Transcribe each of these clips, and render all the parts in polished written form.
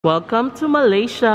Welcome to Malaysia!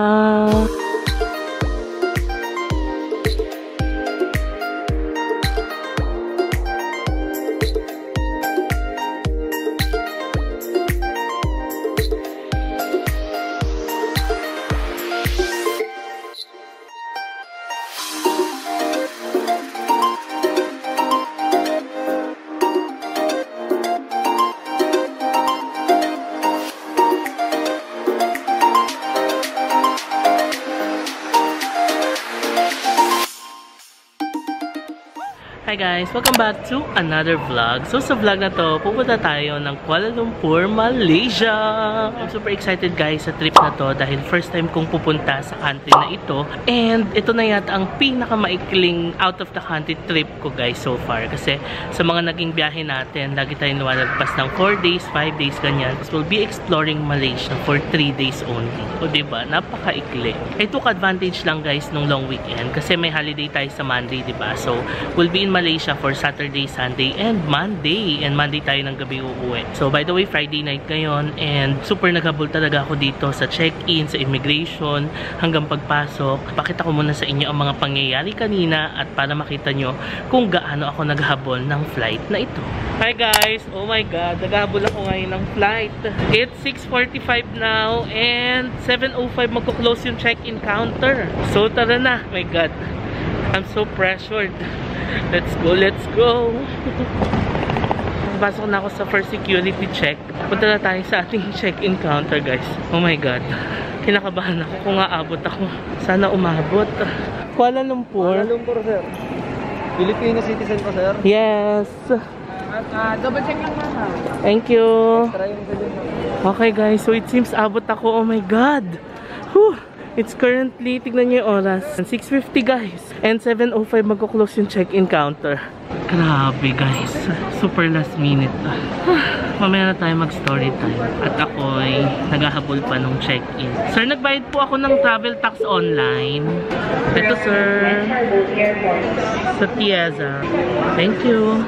Hi guys! Welcome back to another vlog. So sa vlog na to, pupunta tayo ng Kuala Lumpur, Malaysia! I'm super excited guys sa trip na to dahil first time kong pupunta sa country na ito. And ito na yata ang pinakamaikling out of the country trip ko guys so far. Kasi sa mga naging biyahe natin, lagi tayong lumalagpas ng 4 days, 5 days, ganyan. So we'll be exploring Malaysia for 3 days only. O diba? Napaka-ikli. I took advantage lang guys nung long weekend kasi may holiday tayo sa Monday, diba? So we'll be in Malaysia for Saturday, Sunday, and Monday. And Monday tayo ng gabi uuwi. So, by the way, Friday night ngayon. And super naghabol talaga ako dito sa check-in, sa immigration, hanggang pagpasok. Pakita ko muna sa inyo ang mga pangyayari kanina at para makita nyo kung gaano ako naghabol ng flight na ito. Hi guys! Oh my God! Naghabol ako ngayon ng flight. It's 6:45 now and 7:05 magko-close yung check-in counter. So, tara na! My God! I'm so pressured. Let's go, let's go. Pasok na ako sa first security check. Punta na tayo sa ating check-in counter, guys. Oh my God. Kinakabahan ako kung aabot ako. Sana umabot. Kuala Lumpur. Kuala Lumpur, sir. Filipino citizen ko, sir. Yes. Double check lang mama. Thank you. Extra yung bilhin mo. Okay, guys. So, it seems abot ako. Oh my God. Whew. It's currently, tignan niyo yung oras, 6:50 guys. And 7:05 magko-close yung check-in counter. Grabe guys. Super last minute. Mamaya na tayo mag-story time. At ako ay naghahabol pa nung check-in. Sir, nagbayad po ako ng travel tax online. Ito sir. Sa Tieza. Thank you.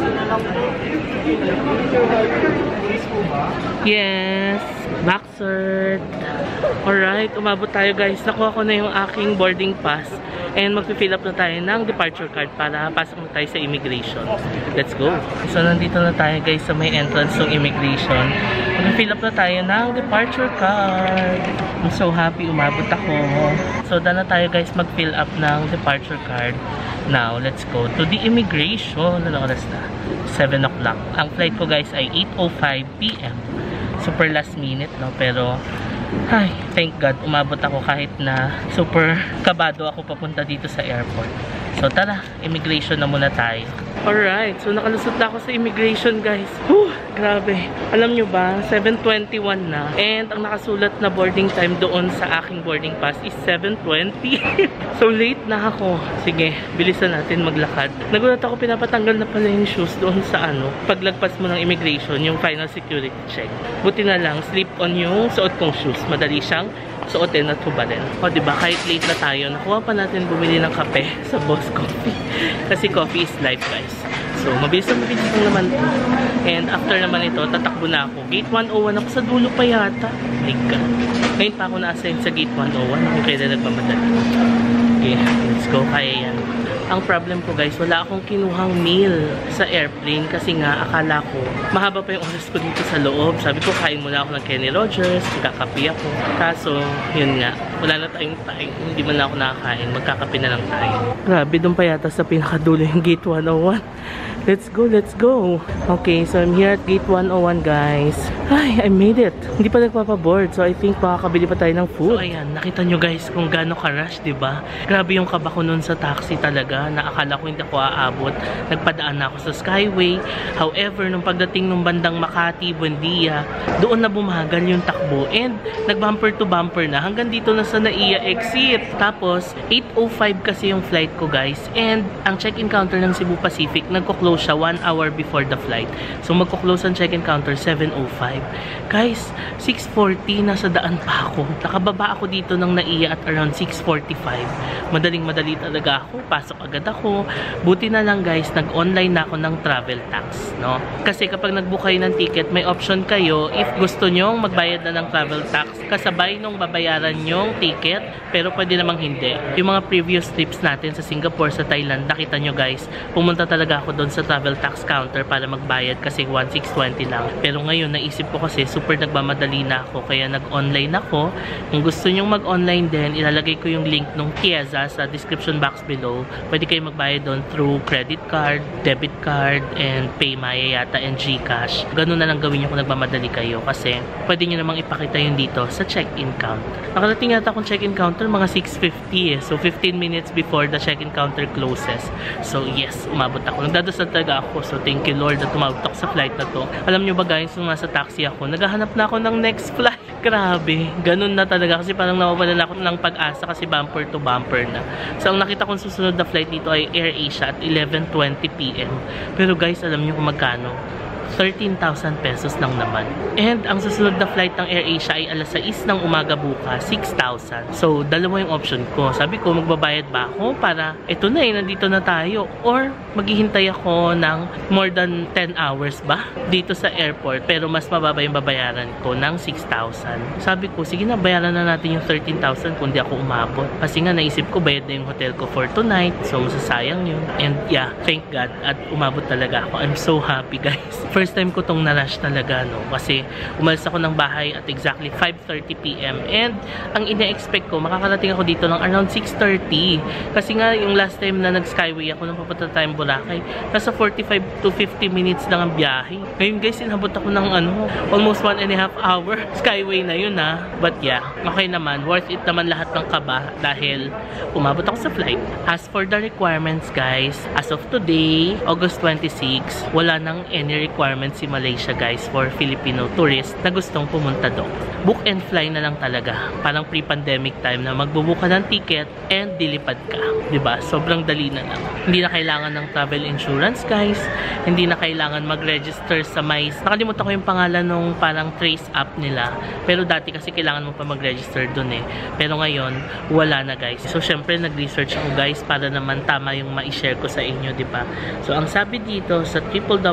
Yes. Back cert. Alright, umabot tayo guys. Nakuha ko na yung aking boarding pass. And magpifill up na tayo ng departure card para pasok na tayo sa immigration. Let's go. So, nandito na tayo guys sa may entrance ng immigration. Magpifill up na tayo ng departure card. I'm so happy umabot ako. So, daan na tayo guys mag-fill up ng departure card. Now, let's go to the immigration. Ano oras na? 7 o'clock. Ang flight ko guys ay 8:05 PM. Super last minute, no? Pero, ay, thank God, umabot ako kahit na super kabado ako papunta dito sa airport. So, tara, immigration na muna tayo. Alright, so nakalusot na ako sa immigration, guys. Whew, grabe. Alam nyo ba, 7:21 na. And ang nakasulat na boarding time doon sa aking boarding pass is 7:20. So, late na ako. Sige, bilisan natin maglakad. Nagulat ako, pinapatanggal na pala yung shoes doon sa ano. Paglagpas mo ng immigration, yung final security check. Buti na lang, slip on yung suot kong shoes. Madali siyang suotin at hubarin. O diba, kahit late na tayo, nakuha pa natin bumili ng kape sa Boss Coffee. Kasi coffee is life, guys. So, mabilis lang naman ito. And after naman ito, tatakbo na ako. Gate 101 ako sa dulo pa yata. My God. Ngayon pa ako na-assign sa Gate 101. Kung kailan nagmamadali. Okay, let's go. Kaya yan. Ang problem ko guys, wala akong kinuhang meal sa airplane kasi nga akala ko mahaba pa yung oras ko dito sa loob. Sabi ko, kain muna ako ng Kenny Rogers, magkakape ako. Kaso, yun nga, wala na tayong time. Hindi man na ako nakakain, magkakape na lang tayo. Grabe, doon pa yata sa pinakadulo yung Gate 101. Let's go, let's go. Okay, so I'm here at Gate 101 guys. Ay, I made it. Hindi pa nagpapaboard, so I think makakabili pa tayo ng food. So ayan, nakita nyo guys kung gaano ka-rush, diba? Grabe yung kaba ko nun sa taxi talaga, na akala ko hindi ako aabot. Nagpadaan na ako sa Skyway. However, nung pagdating ng bandang Makati, Buendia, doon na bumagal yung takbo. And nag-bumper to bumper na hanggang dito na sa Naiya exit. Tapos, 8:05 kasi yung flight ko guys. And ang check-in counter ng Cebu Pacific, nagko-close siya 1 hour before the flight. So, magko-close ang check-in counter 7:05. Guys, 6:40, nasa daan pa ako. Nakababa ako dito ng Naiya at around 6:45. Madaling-madali talaga ako. Pasok agad ako. Buti na lang guys, nag-online na ako ng travel tax, no? Kasi kapag nag-book kayo ng ticket, may option kayo if gusto nyong magbayad na ng travel tax kasabay nung babayaran nyong ticket, pero pwede namang hindi. Yung mga previous trips natin sa Singapore, sa Thailand, nakita nyo guys, pumunta talaga ako doon sa travel tax counter para magbayad kasi 1,620 lang. Pero ngayon, naisip ko kasi super nagmamadali na ako, kaya nag-online ako. Kung gusto nyong mag-online din, ilalagay ko yung link nung Chiesa sa description box below. Pwede kayo magbayad doon through credit card, debit card, and PayMaya yata, and GCash. Ganun na lang gawin nyo kung nagmamadali kayo kasi pwede nyo namang ipakita yun dito sa check-in counter. Nakarating yata akong check-in counter mga 6:50 eh. So 15 minutes before the check-in counter closes. So yes, umabot ako. Nagdadasal talaga ako. So thank you Lord at umabot ako sa flight na to. Alam nyo ba guys, nung nasa taxi ako, naghahanap na ako ng next flight. Grabe, ganun na talaga kasi parang nawawalan ako ng pag-asa kasi bumper to bumper na. So ang nakita kong susunod na flight dito ay AirAsia at 11:20 PM. Pero guys, alam nyo kung magkano? 13,000 pesos lang naman. And ang susunod na flight ng AirAsia ay alas 6 ng umaga bukas, 6,000. So, dalawa yung option ko. Sabi ko, magbabayad ba ako para ito na eh, nandito na tayo? Or maghihintay ako ng more than 10 hours ba dito sa airport pero mas mababa yung babayaran ko ng 6,000. Sabi ko, sige na, bayaran na natin yung 13,000 kung di ako umabot. Kasi nga naisip ko, bayad na yung hotel ko for tonight. So, masasayang yun. And yeah, thank God at umabot talaga ako. I'm so happy guys. First time ko tong na-rush talaga, no? Kasi umalis ako ng bahay at exactly 5:30 PM. And ang ina-expect ko, makakarating ako dito lang around 6:30. Kasi nga, yung last time na nag-skyway ako nung papunta tayong Boracay, nasa 45 to 50 minutes lang ang biyahe. Ngayon guys, inabot ako ng almost 1.5 hour. Skyway na yun ha. But yeah, okay naman. Worth it naman lahat ng kaba dahil umabot ako sa flight. As for the requirements guys, as of today, August 26, wala nang any requirements si Malaysia guys for Filipino tourists na gustong pumunta doon. Book and fly na lang talaga. Parang pre-pandemic time na magbubook ka ng ticket and dilipad ka. 'Di ba? Sobrang dali na lang. Hindi na kailangan ng travel insurance guys. Hindi na kailangan mag-register sa MICE. Nakalimutan ko yung pangalan nung parang trace app nila. Pero dati kasi kailangan mo pa mag-register doon eh. Pero ngayon, wala na guys. So syempre nag-research ako guys para naman tama yung ma-share ko sa inyo, 'di ba? So ang sabi dito sa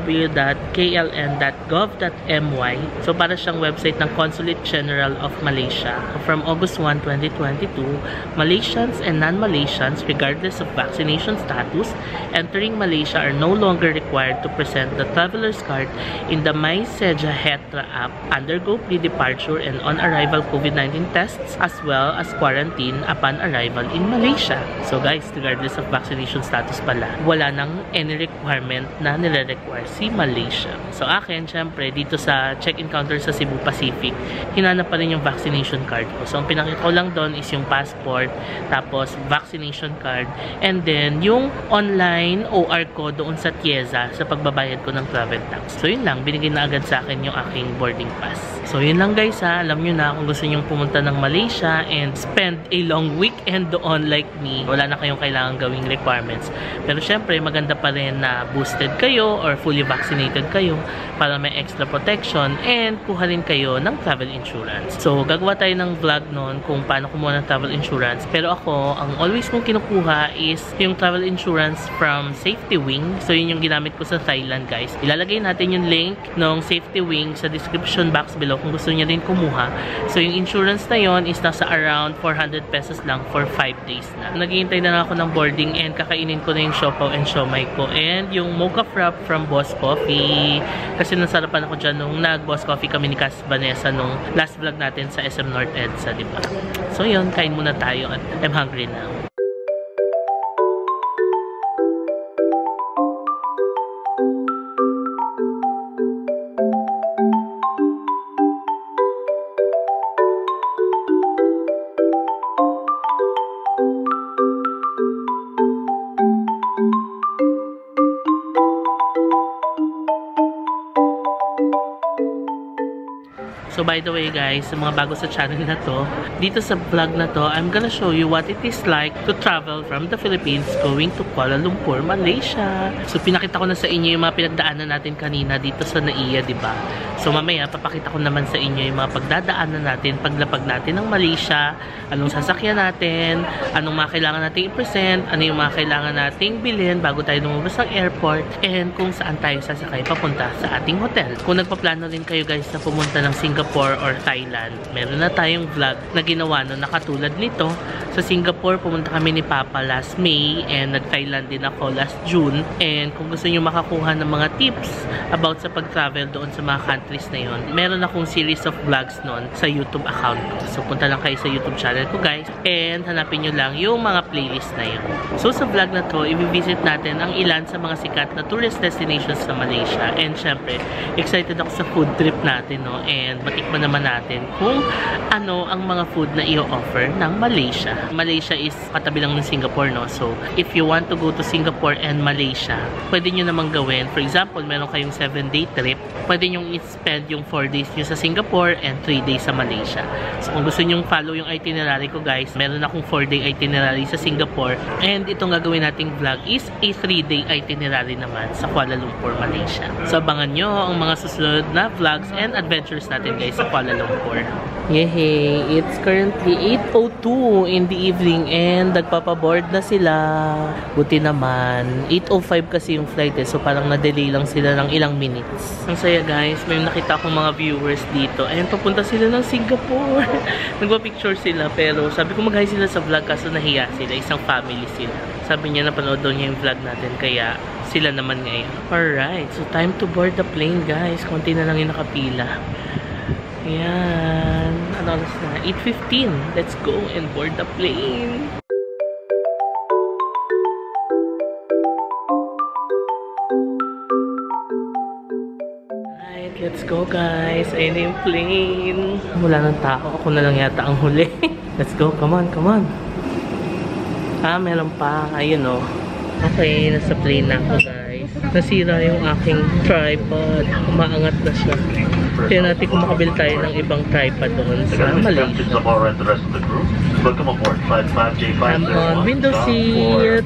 www.kln.gov.my, so para siyang website ng Consulate General of Malaysia. From August 1, 2022, Malaysians and non-Malaysians, regardless of vaccination status, entering Malaysia are no longer required to present the traveler's card in the MySeja Hetra app, undergo pre-departure and on-arrival COVID-19 tests, as well as quarantine upon arrival in Malaysia. So guys, regardless of vaccination status pala, wala nang any requirement na nire-require si Malaysia. So akin, syempre, dito sa check-in counter sa Cebu Pacific, hinanap pa rin yung vaccination card ko. So ang pinakita ko lang doon is yung passport, tapos vaccination card, and then yung online OR ko doon sa Chiesa sa pagbabayad ko ng travel tax. So yun lang, binigay na agad sa akin yung aking boarding pass. So yun lang guys ha, alam nyo na kung gusto nyo pumunta ng Malaysia and spend a long weekend doon like me, wala na kayong kailangan gawing requirements. Pero syempre, maganda pa rin na boosted kayo or fully vaccinated kayo para may extra protection and kuha rin kayo ng travel insurance. So gagawa tayo ng vlog noon kung paano kumuha ng travel insurance. Pero ako, ang always kong kinukuha is yung travel insurance from SafetyWing. So yun yung ginamit ko sa Thailand guys. Ilalagay natin yung link ng SafetyWing sa description box below kung gusto niya din kumuha. So yung insurance na yon is nasa around 400 pesos lang for 5 days na. Naghihintay na ako ng boarding and kakainin ko na yung siopaw and siomai ko and yung mocha frap from Boss Coffee. Kasi nasarapan ako dyan nung nag-Boss Coffee kami ni Cas Vanessa nung last vlog natin sa SM North EDSA, diba? So yun, kain muna tayo at I'm hungry now. So by the way guys, sa mga bago sa channel na to, dito sa vlog na to, I'm gonna show you what it is like to travel from the Philippines going to Kuala Lumpur, Malaysia. So pinakita ko na sa inyo yung mga pinagdaanan natin kanina dito sa Naiya, di ba? So mamaya papakita ko naman sa inyo yung mga pagdadaanan natin, paglapag natin ng Malaysia, anong sasakyan natin, anong mga kailangan nating i-present, ano yung mga kailangan nating bilhin bago tayo lumabas ng airport, and kung saan tayo sasakay papunta sa ating hotel. Kung nagpaplano din kayo guys na pumunta ng Singapore or Thailand, meron na tayong vlog na ginawa na nakatulad nito. Sa Singapore, pumunta kami ni Papa last May, and nag-Thailand din ako last June. And kung gusto nyo makakuha ng mga tips about sa pag-travel doon sa mga countries na yon, meron akong series of vlogs noon sa YouTube account ko. So punta lang kayo sa YouTube channel ko guys, and hanapin nyo lang yung mga playlist na yun. So sa vlog na to, i-visit natin ang ilan sa mga sikat na tourist destinations sa Malaysia. And syempre, excited ako sa food trip natin, no? And matikman naman natin kung ano ang mga food na i-offer ng Malaysia. Malaysia is katabi lang ng Singapore, no? So if you want to go to Singapore and Malaysia, pwede nyo namang gawin. For example, meron kayong 7-day trip, pwede nyo i-spend yung 4 days nyo sa Singapore and 3 days sa Malaysia. So kung gusto nyo follow yung itinerary ko guys, meron akong 4-day itinerary sa Singapore, and itong gagawin nating vlog is a 3-day itinerary naman sa Kuala Lumpur, Malaysia. So abangan nyo ang mga susunod na vlogs and adventures natin guys sa Kuala Lumpur. Yehey! It's currently 8:02 in the evening and nagpapaboard na sila. Buti naman. 8:05 kasi yung flight eh, so parang na-delay lang sila ng ilang minutes. Ang saya guys, may nakita akong mga viewers dito and papunta sila ng Singapore. Nagpa-picture sila pero sabi ko mag-hi sila sa vlog kaso nahiya sila. Isang family sila. Sabi niya napanood daw niya yung vlog natin kaya sila naman ngayon. Alright, so time to board the plane guys. Konti na lang yung nakapila. Ayan. Ano oras na? 8:15. Let's go and board the plane. Alright, let's go guys. Ayun na yung plane. Wala ng tao. Ako na lang yata ang huli. Let's go. Come on, come on. Ah, meron pa. Ayun o. Okay, nasa plane na ako guys. Nasira yung aking tripod. Umaangat na siya. Kaya natin kung makabili tayo ng ibang tripod doon sa Malaysia. Come on, window seat!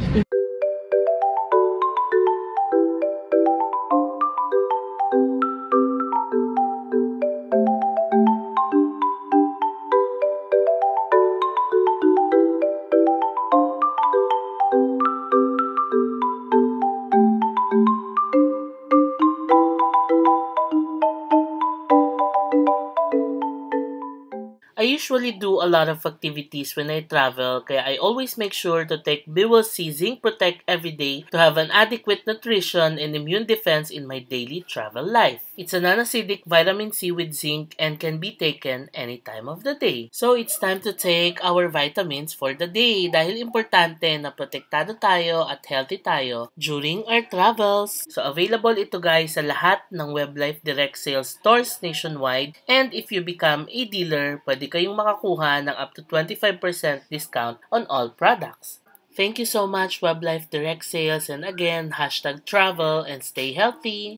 I usually do a lot of activities when I travel, kaya I always make sure to take B-Will-C Zinc Protect every day to have an adequate nutrition and immune defense in my daily travel life. It's a non-acidic vitamin C with zinc and can be taken any time of the day. So it's time to take our vitamins for the day dahil importante na protektado tayo at healthy tayo during our travels. So available ito guys sa lahat ng WebLife Direct Sales stores nationwide, and if you become a dealer, pwede kayong makakuha ng up to 25% discount on all products. Thank you so much WebLife Direct Sales, and again, #travel and stay healthy!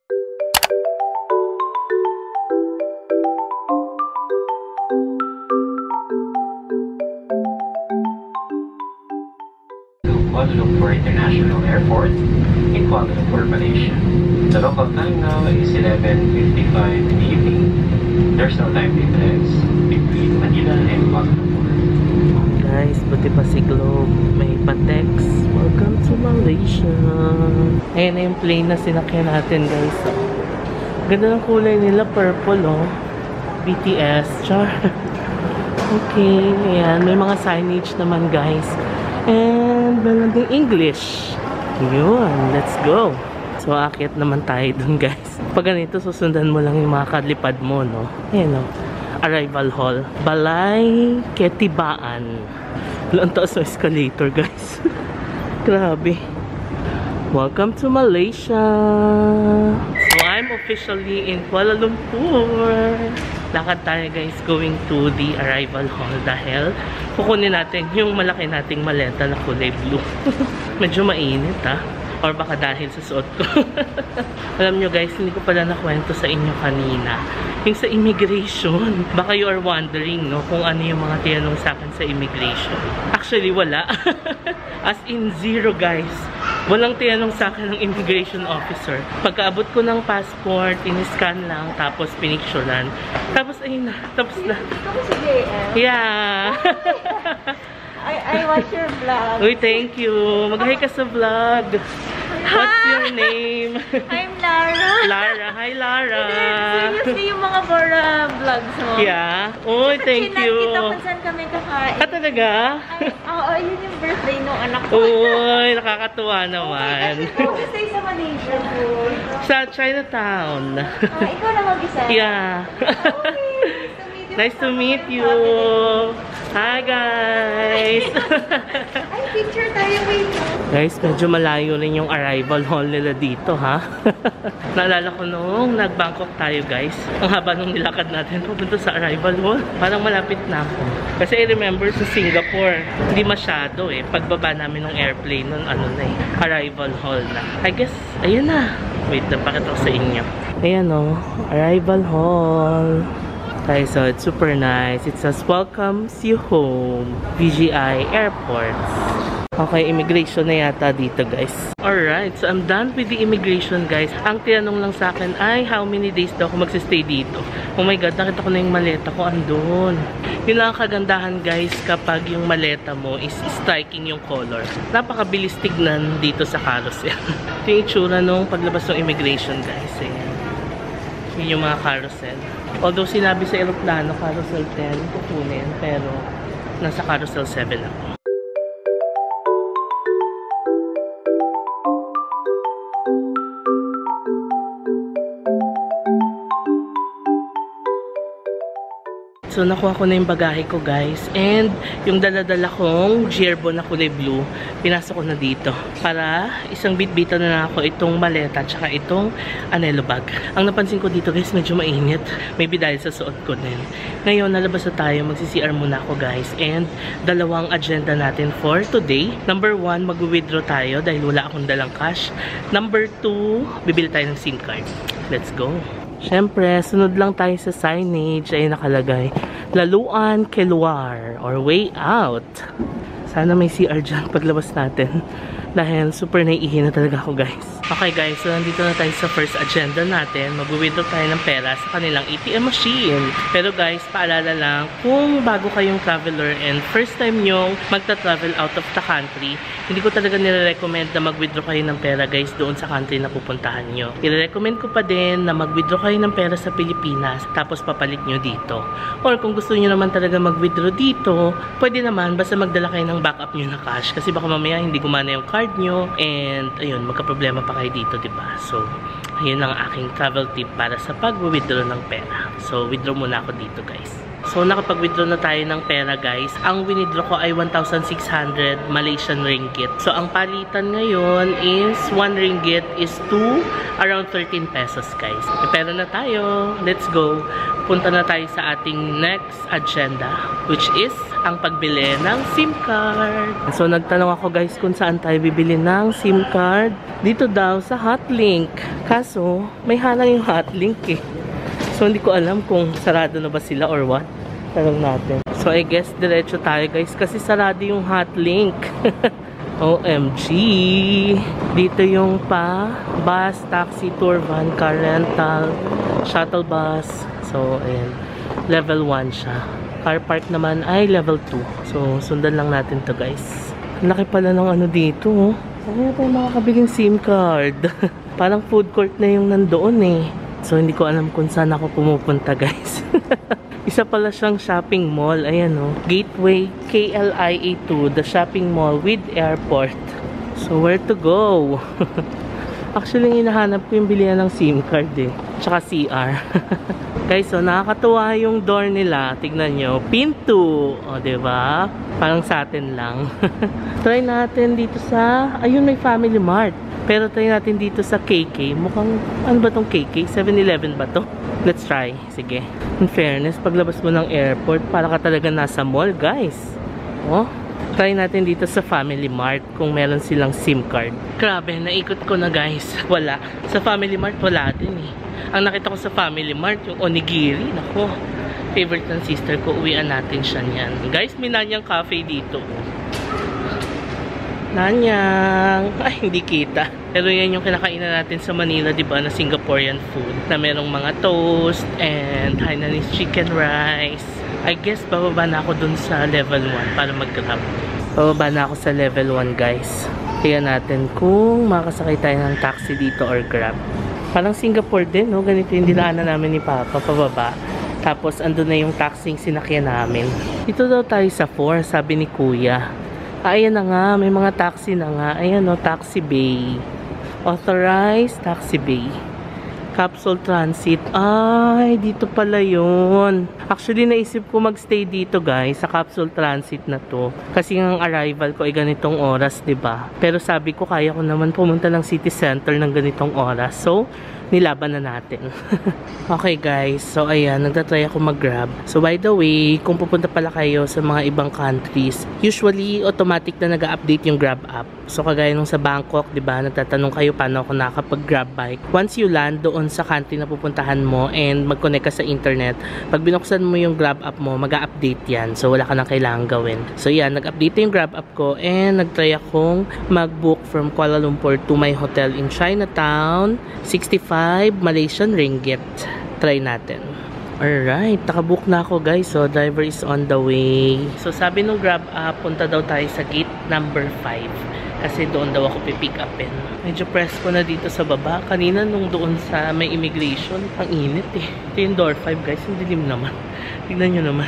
Kuala Lumpur International Airport in Kuala Lumpur, Malaysia. The local time now is 11:55 in the evening. There's no time difference between Manila and Kuala Lumpur. Guys, buti pa si Globe. May pa-text. Welcome to Malaysia. Ayan na yung plane na sinakyan natin guys. Ganda ng kulay nila, purple oh. BTS. Char. Okay, ayan. May mga signage naman guys. And meron ding English. Yun, let's go. So, akit naman tayo dun guys. Pag ganito, susundan mo lang yung mga kadlipad mo, no? Ayan o. Arrival hall. Balay Ketibaan. Ang taas ng escalator guys. Grabe. Welcome to Malaysia. So, I'm officially in Kuala Lumpur. Lakad tayo guys going to the arrival hall dahil kukunin natin yung malaki nating maleta na kulay blue. Medyo mainit ha. Or baka dahil sa suot ko. Alam nyo guys, hindi ko pala nakwento sa inyo kanina. Yung sa immigration, baka you are wondering, no, kung ano yung mga tinanong sa akin sa immigration. Actually, wala. As in, zero guys. Walang tinanong sa akin ng immigration officer. Pagkaabot ko ng passport, in-scan lang, tapos pinicturean. Tapos, ayun na. Tapos na. Gusto ko si JM. Yeah. I watch your vlog. Uy, thank you. Mag-hi ka sa vlog. What's your name? I'm Lara. Lara. Hi, Lara. Seriously, yung mga Bora vlogs mo. Yeah. Uy, thank you. Kita kung saan kami kakain. Ah, talaga? Oo, yun yung birthday nung anak ko. Uy, nakakatuwa naman. Kasi ito, stay sa Malaysia po. Sa Chinatown. Ikaw na mag-isa? Yeah. Nice to meet you. Hi, guys. Ay, picture tayo. Wait. Guys, medyo malayo rin yung arrival hall nila dito, ha? Naalala ko nung nag-Bangkok tayo, guys. Ang haba nung nilakad natin papunta sa arrival hall. Parang malapit na ako. Kasi I remember sa Singapore, hindi masyado eh. Pagbaba namin ng airplane nun, ano na eh, arrival hall na. I guess, ayun na. Wait, napakita ko sa inyo. Ayan o, arrival hall. Guys, so it's super nice. It says, welcomes you home, VGI Airports. Okay, immigration na yata dito, guys. Alright, so I'm done with the immigration, guys. Ang tinanong lang sa akin ay how many days daw ako magsistay dito. Oh my God, nakita ko na yung maleta ko andun. Yun lang ang kagandahan, guys, kapag yung maleta mo is striking yung color. Napakabilis tignan dito sa carousel. Ito yung itsura nung paglabas ng immigration, guys. Ayan. Yun yung mga carousel. Although sinabi sa aeroplano, carousel 10 kukunin, pero nasa carousel 7 ako. So, nakuha ko na yung bagahe ko, guys. And, yung dala-dala kong gerbo na kulay blue, pinasok ko na dito. Para isang bit-bitan na ako itong maleta, tsaka itong anelo bag. Ang napansin ko dito, guys, medyo mainit. Maybe dahil sa suot ko din. Ngayon, nalabas na tayo. Magsi-CR muna ako, guys. And, dalawang agenda natin for today. Number 1, mag-withdraw tayo dahil wala akong dalang cash. Number 2, bibili tayo ng SIM card. Let's go. Siyempre, sunod lang tayo sa signage. Ay nakalagay, laluan keluar or way out. Sana may CR dyan paglabas natin. Dahil super naiihi na talaga ako, guys. Okay, guys. So, nandito na tayo sa first agenda natin. Mag-withdraw tayo ng pera sa kanilang ATM machine. Pero, guys, paalala lang, kung bago kayong traveler and first time nyong magta-travel out of the country, hindi ko talaga nire-recommend na mag-withdraw kayo ng pera, guys, doon sa country na pupuntahan nyo. I-recommend ko pa din na mag-withdraw kayo ng pera sa Pilipinas, tapos papalit nyo dito. Or kung gusto nyo naman talaga mag-withdraw dito, pwede naman, basta magdala kayo ng backup nyo na cash. Kasi baka mamaya hindi gumana yung card nyo, and ayun, magka-problema pa kayo dito, diba? So, ayun ang aking travel tip para sa pag-withdraw ng pera. So, withdraw muna ako dito, guys. So, nakapag-withdraw na tayo ng pera, guys. Ang withdraw ko ay 1,600 Malaysian ringgit. So, ang palitan ngayon is 1 ringgit is to around 13 pesos, guys. May pera na tayo. Let's go. Punta na tayo sa ating next agenda, which is ang pagbili ng SIM card. So, nagtanong ako, guys, kung saan tayo bibili ng SIM card. Dito daw sa Hotlink. Kaso, may halang yung Hotlink eh. So, hindi ko alam kung sarado na ba sila or what. Tanong natin. So, I guess diretso tayo, guys, kasi sarado yung Hotlink. OMG! Dito yung bus, taxi, tour van, car rental, shuttle bus. So, ayan. Level 1 siya. Car park naman ay level 2. So, sundan lang natin to, guys. Laki pala ng ano dito, oh. Saan na tayo makakabiling SIM card? Parang food court na yung nandoon, eh. So, hindi ko alam kung saan ako pumupunta, guys. Isa pala siyang shopping mall. Ayan, oh. Gateway KLIA2, the shopping mall with airport. So, where to go? Actually, hinahanap ko yung bilihan ng SIM card, eh. Tsaka CR. Guys, so, nakakatuwa yung door nila. Tignan nyo. Pinto. O, diba? Parang sa atin lang. Try natin dito sa... Ayun, may Family Mart. Pero try natin dito sa KK. Mukhang... Ano ba tong KK? 7-Eleven ba to? Let's try. Sige. In fairness, paglabas mo ng airport, para ka talaga nasa mall, guys. Oh, Try natin dito sa Family Mart kung meron silang SIM card. Grabe, naikot ko na guys. Wala. Sa Family Mart, wala din eh. Ang nakita ko sa Family Mart, yung onigiri. Nako, favorite ng sister ko. Uwian natin siya niyan. Guys, may Nanyang Cafe dito. Nanyang. Ay, hindi kita. Pero yan yung kinakainan natin sa Manila, diba, na Singaporean food. Na merong mga toast and Hainanese chicken rice. I guess, bababa na ako dun sa level 1 para mag-grab. Bababa na ako sa level 1, guys. Tingnan natin kung makasakay tayo ng taxi dito or grab. Parang Singapore din, no? Ganito yung dinaanan namin ni Papa, pababa. Tapos, andun na yung taxing sinakyan namin. Dito daw tayo sa 4, sabi ni Kuya. Ayan na nga, may mga taxi na nga. Ayan o, Taxi Bay. Authorized Taxi Bay. Capsule Transit. Ay, dito pala yun. Actually, naisip ko magstay dito guys, sa Capsule Transit na to. Kasi ang arrival ko ay ganitong oras, diba? Pero sabi ko, kaya ko naman pumunta ng city center ng ganitong oras. So, nilaban na natin. Okay guys, so ayan, nagtatry ako mag-grab. So by the way, kung pupunta pala kayo sa mga ibang countries, usually automatic na nag-update yung Grab app. So kagaya nung sa Bangkok, diba, nagtatanong kayo paano ako nakakapag-grab bike. Once you land doon sa country na pupuntahan mo and mag-connect ka sa internet, pag binuksan mo yung Grab app mo, mag-update yan. So wala ka nang kailangan gawin. So yan, nag-update yung Grab app ko and nagtry akong mag-book from Kuala Lumpur to my hotel in Chinatown, 65 Malaysian ringgit. Try natin. Alright, nakabook na ako guys. So, driver is on the way. So, sabi nung Grab app, punta daw tayo sa gate number 5. Kasi doon daw ako pipick upin. Medyo press ko na dito sa baba. Kanina nung doon sa may immigration, ang init eh. Ito yung door 5 guys. Ang dilim naman. Tignan nyo naman.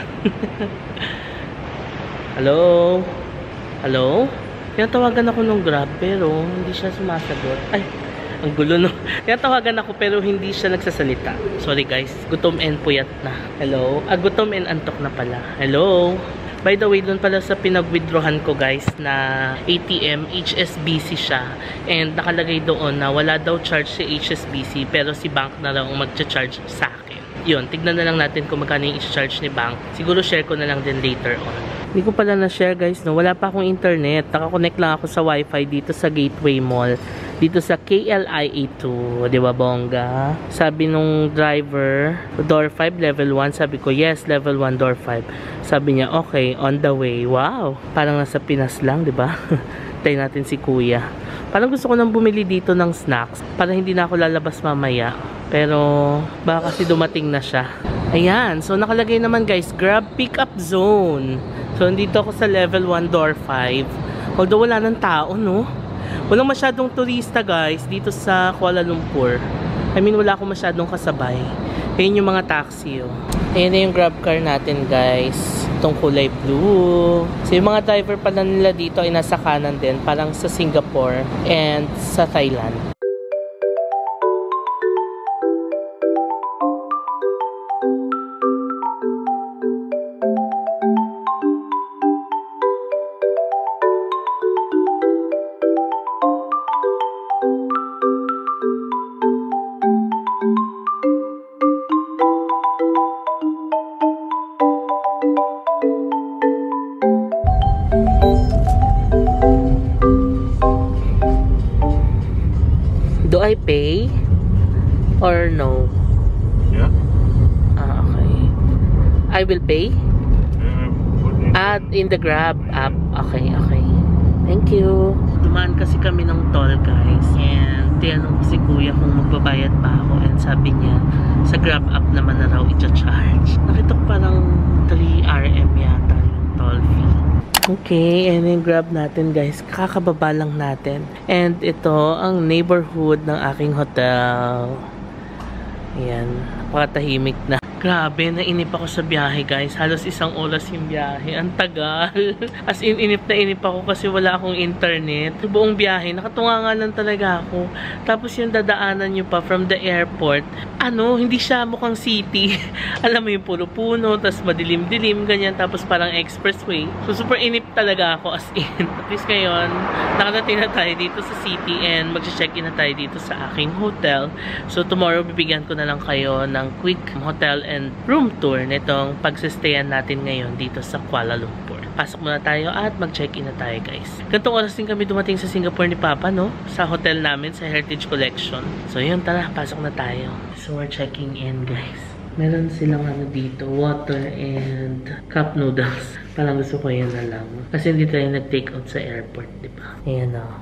Hello? Hello? Tinatawagan ako nung Grab pero hindi siya sumasagot. Ay! Ang gulo no. Kaya tawagan ako pero hindi siya nagsasalita. Sorry guys. Gutom and puyat na. Hello? Gutom and antok na pala. Hello? By the way, doon pala sa pinag-withdrawhan ko guys na ATM, HSBC siya. And nakalagay doon na wala daw charge si HSBC pero si bank na lang ang magcha-charge sa akin. Yun, tignan na lang natin kung magkano yung i-charge ni bank. Siguro share ko na lang din later on. Hindi ko pala na-share guys, no? Wala pa akong internet. Nakakonect lang ako sa wifi dito sa Gateway Mall. Dito sa KLIA2, di ba bongga? Sabi nung driver, door 5, level 1. Sabi ko, yes, level 1, door 5. Sabi niya, okay, on the way. Wow! Parang nasa Pinas lang, di ba? Tayo natin si Kuya. Parang gusto ko nang bumili dito ng snacks para hindi na ako lalabas mamaya. Pero, baka kasi dumating na siya. Ayan, so nakalagay naman guys, Grab Pickup Zone. So, nandito ako sa level 1, door 5. Although wala ng tao, no? Walang masyadong turista guys dito sa Kuala Lumpur. I mean, wala akong masyadong kasabay. Ayan yung mga taxi, oh. Ayan na yung Grab car natin guys. Itong kulay blue. So yung mga driver pala nila dito ay nasa kanan din. Parang sa Singapore and sa Thailand. Do I pay or no? Yeah. Okay. I will pay? In the Grab app. Okay, okay. Thank you. Dumaan kasi kami ng toll guys. And tinanong ko si Kuya kung magbabayad pa ako. And sabi niya, sa Grab app naman na raw i-charge. Nakita ko parang 3 RM yata yung toll fee. Okay, and then Grab natin guys. Kakababa lang natin. And ito ang neighborhood ng aking hotel. Ayan, napakatahimik na. Grabe, nainip ako sa biyahe guys. Halos 1 oras yung biyahe. Ang tagal. As in, inip na inip ako kasi wala akong internet. Sa buong biyahe, nakatunga nga lang talaga ako. Tapos yung dadaanan nyo pa from the airport, hindi siya mukhang city. Alam mo yung puro puno, tapos madilim-dilim, ganyan. Tapos parang expressway. So super inip talaga ako as in. At least ngayon, nakarating na tayo dito sa city and mag-check-in na tayo dito sa aking hotel. So tomorrow, bibigyan ko na lang kayo ng quick hotel and room tour nitong pagsistayan natin ngayon dito sa Kuala Lumpur. pasok muna tayo at mag-check-in na tayo, guys. Gantong oras din kami dumating sa Singapore ni Papa, no? Sa hotel namin, sa Heritage Collection. So, yun, tara, pasok na tayo. So, we're checking in, guys. Meron silang ano dito, water and cup noodles. Parang gusto ko yan na lang. Kasi hindi tayo nag-take out sa airport, di ba? Ayan, o.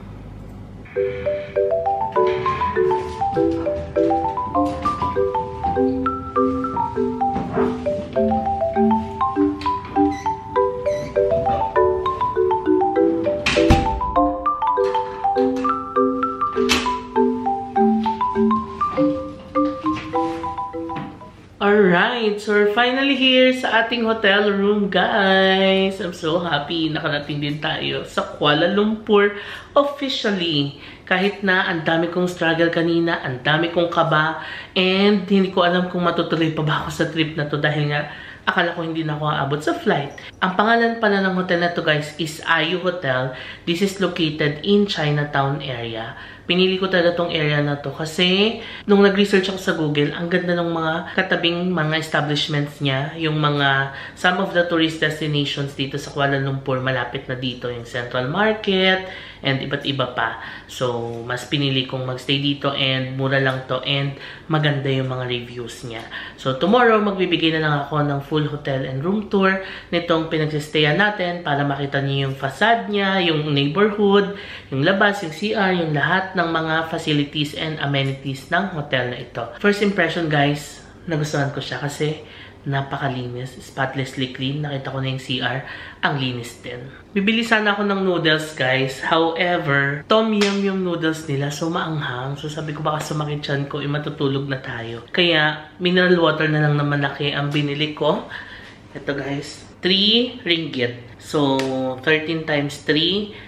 Alright, so we're finally here sa ating hotel room, guys. I'm so happy. Nakarating din tayo sa Kuala Lumpur officially. Kahit na ang dami kong struggle kanina, ang dami kong kaba, and hindi ko alam kung matutuloy pa ba ako sa trip na to dahil nga akala ko hindi na ako aabot sa flight. Ang pangalan pala ng hotel na to, guys, is Ayu Hotel. This is located in Chinatown area. Pinili ko talaga tong area na to kasi nung nag-research ako sa Google, ang ganda ng mga katabing mga establishments niya. Yung mga, some of the tourist destinations dito sa Kuala Lumpur, malapit na dito. Yung Central Market, and iba't iba pa. So, mas pinili kong magstay dito and mura lang to and maganda yung mga reviews niya. So, tomorrow, magbibigay na lang ako ng full hotel and room tour nitong pinagsistayan natin para makita niyo yung facade niya, yung neighborhood, yung labas, yung CR, yung lahat ng mga facilities and amenities ng hotel na ito. First impression, guys, nagustuhan ko siya kasi napakalinis, spotlessly clean. Nakita ko na yung CR, ang linis din. Bibili sana ako ng noodles, guys. However, tom yum yung noodles nila, so maanghang. So sabi ko baka sumakit tiyan ko, matutulog na tayo. Kaya mineral water na lang na malaki ang binili ko. Ito, guys, 3 ringgit. So 13 times 3,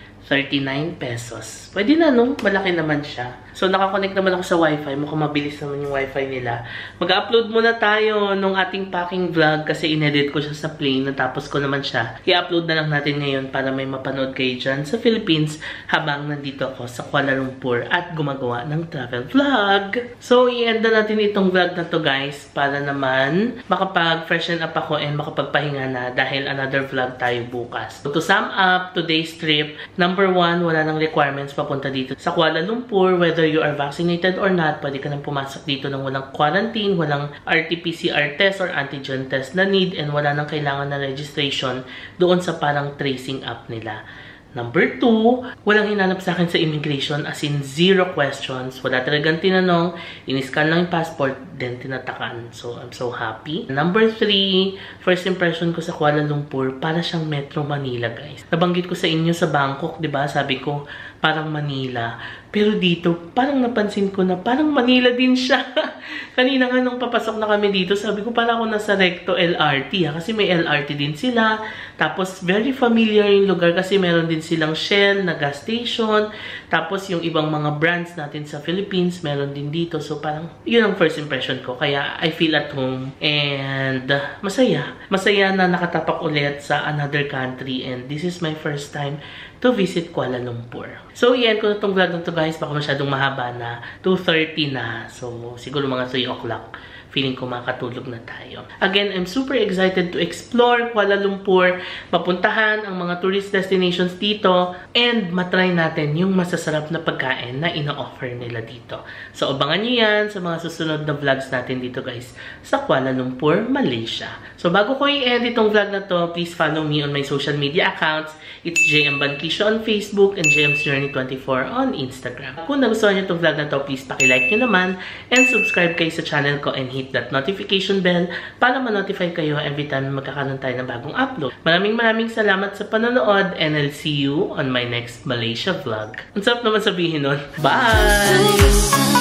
39 pesos. Pwede na, no? Malaki naman siya. So, nakakonect naman ako sa wifi. Mukhang mabilis naman yung wifi nila. Mag-upload muna tayo nung ating packing vlog kasi inedit ko siya sa plane. Natapos ko naman siya. I-upload na lang natin ngayon para may mapanood kayo dyan sa Philippines habang nandito ako sa Kuala Lumpur at gumagawa ng travel vlog. So, i-end na natin itong vlog na to, guys, para naman makapag-freshen up ako and makapagpahinga na dahil another vlog tayo bukas. So, to sum up today's trip, number 1, wala nang requirements papunta dito sa Kuala Lumpur. Whether you are vaccinated or not, pwede ka nang pumasok dito ng walang quarantine, walang RT-PCR test or antigen test na need, and wala nang kailangan na registration doon sa parang tracing app nila. Number 2, walang hinanap sa akin sa immigration, as in 0 questions. Wala talagang tinanong. In-scan lang yung passport, then tinatakan. So, I'm so happy. Number 3, first impression ko sa Kuala Lumpur, para siyang Metro Manila, guys. Nabanggit ko sa inyo sa Bangkok, di ba? Sabi ko, parang Manila. Pero dito, parang napansin ko na parang Manila din siya. Kanina nga nung papasok na kami dito, sabi ko parang ako nasa Recto LRT. Kasi may LRT din sila. Tapos very familiar yung lugar kasi meron din silang Shell na gas station. Tapos yung ibang mga brands natin sa Philippines, meron din dito. So parang yun ang first impression ko. Kaya I feel at home. And masaya. Masaya na nakatapak ulit sa another country. And this is my first time to visit Kuala Lumpur. So, i-end ko na itong vlog na to, guys. Baka masyadong mahaba na. 2:30 na. So, siguro mga 3 o'clock. Feeling ko makatulog na tayo. Again, I'm super excited to explore Kuala Lumpur, mapuntahan ang mga tourist destinations dito, and matry natin yung masasarap na pagkain na ina-offer nila dito. So, abangan nyo yan sa mga susunod na vlogs natin dito, guys, sa Kuala Lumpur, Malaysia. So, bago ko i-end itong vlog na to, please follow me on my social media accounts. It's JM Banquicio on Facebook and JM's Journey24 on Instagram. Kung nagustuhan nyo itong vlog na to, please pakilike nyo naman and subscribe kayo sa channel ko and hit that notification bell para ma-notify kayo every time magkakaroon tayo ng bagong upload. Maraming salamat sa panonood and I'll see you on my next Malaysia vlog. Ang sarap naman sabihin nun. Bye!